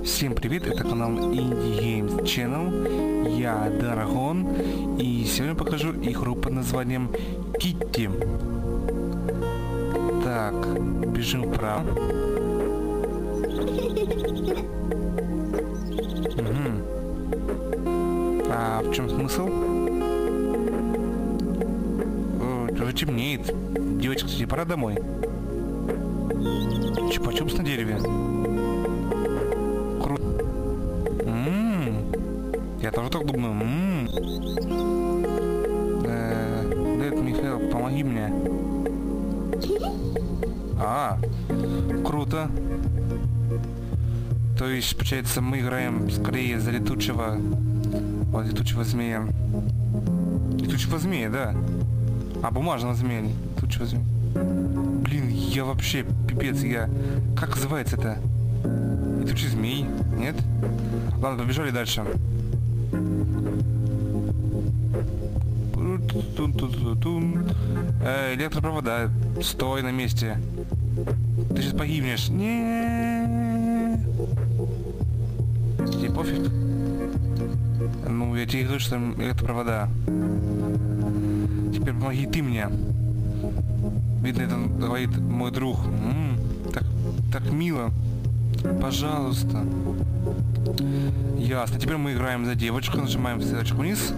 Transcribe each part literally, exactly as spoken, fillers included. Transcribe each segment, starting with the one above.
Всем привет, это канал Indie Games Channel, я Дарагон, и сегодня покажу игру под названием Kitty. Так, бежим вправо. Угу. А в чем смысл? О, уже темнеет. Девочка, кстати, пора домой. Чупа-чупс на дереве. Круто. Ммм. Я тоже так думаю. Ммм. Дед, Михаил, помоги мне. А, круто. То есть, получается, мы играем скорее за летучего... Вот, летучего змея. Летучего змея, да. А, бумажного змея. Летучего змея. Блин, я вообще, пипец, я... Как называется это? Летучий змей? Нет? Ладно, побежали дальше. Э, электропровода. Стой на месте. Ты сейчас погибнешь. Не. Тебе пофиг? Ну, я тебе говорю, что там электропровода. Теперь помоги ты мне. Видно, это говорит мой друг. М-м, так, так мило. Пожалуйста. Ясно. Теперь мы играем за девочку. Нажимаем стрелочку вниз.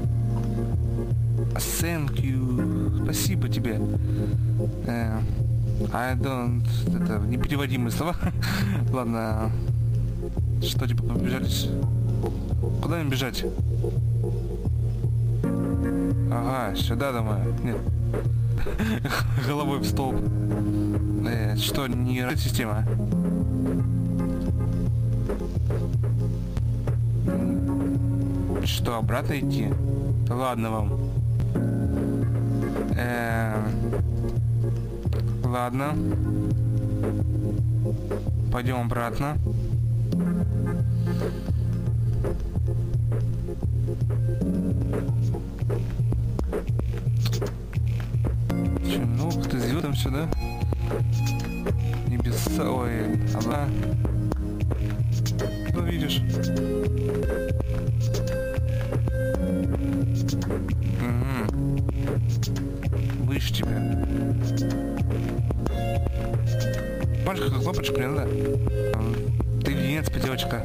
Thank you. Спасибо тебе. Uh, I don't... Это непереводимые слова. Ладно. Что, типа, побежать? Куда им бежать? Ага, сюда, думаю. Нет. Головой в столб. Э, что, не система? Что, обратно идти? Ладно вам. Э, ладно. Пойдем обратно. Ну, ты звезд там сюда? Небеса, ой, она. Ну, видишь. Угу. Выше тебя. Можешь какую кнопочку, не надо? Ты венец, девочка.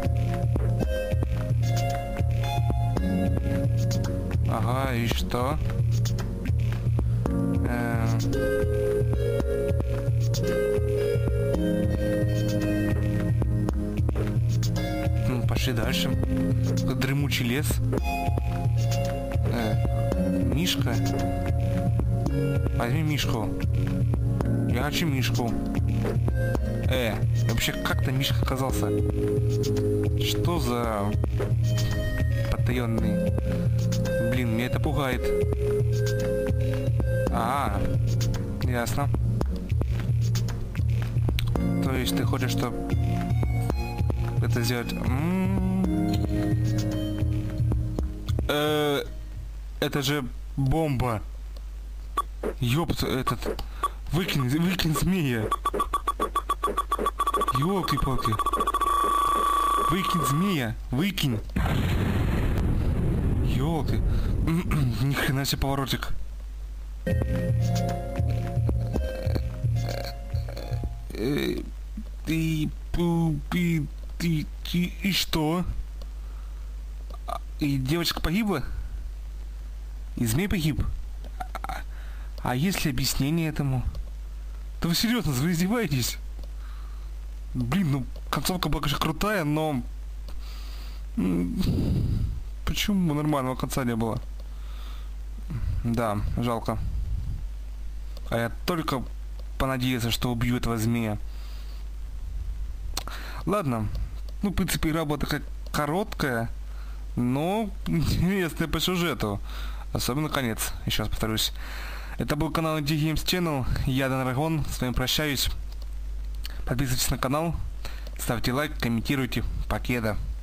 Ага, и что? Ну, пошли дальше. Дремучий лес. Э, Мишка. Возьми Мишку. Я хочу Мишку. Э, вообще как-то Мишка оказался. Что за потаенный? Блин, меня это пугает. А, ясно. То есть ты хочешь, чтобы это сделать? Э, это же бомба. Ёпт, этот... Выкинь, выкинь змея. Ёлки-палки. Выкинь змея, выкинь. Ёлки. Ни хрена себе поворотик. И, и, и, и что? И девочка погибла? И змей погиб? А, а есть ли объяснение этому? Да вы серьезно, вы издеваетесь? Блин, ну концовка была, конечно, крутая, но... Почему нормального конца не было? Да, жалко. А я только понадеялся, что убью этого змея. Ладно. Ну, в принципе, игра была такая короткая, но интересная по сюжету. Особенно конец. Еще раз повторюсь. Это был канал Indie Games Channel. Я Дарагон. С вами прощаюсь. Подписывайтесь на канал. Ставьте лайк, комментируйте. Покеда.